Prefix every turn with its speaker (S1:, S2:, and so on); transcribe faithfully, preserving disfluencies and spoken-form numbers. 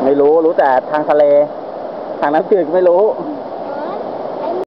S1: ไม่รู้รู้แต่ทางทะเลทางน้ำจืดไม่รู้